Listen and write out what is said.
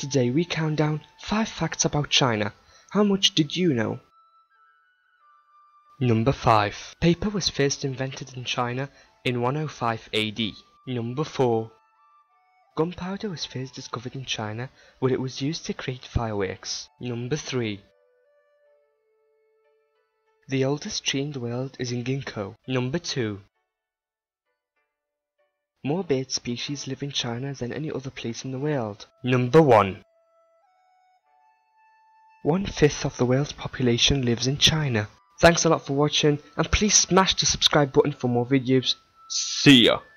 Today we count down 5 facts about China. How much did you know? Number 5. Paper was first invented in China in 105 AD. Number 4. Gunpowder was first discovered in China where it was used to create fireworks. Number 3. The oldest tree in the world is in Ginkgo. Number 2. More bird species live in China than any other place in the world. Number 1. 1/5 of the world's population lives in China. Thanks a lot for watching, and please smash the subscribe button for more videos. See ya!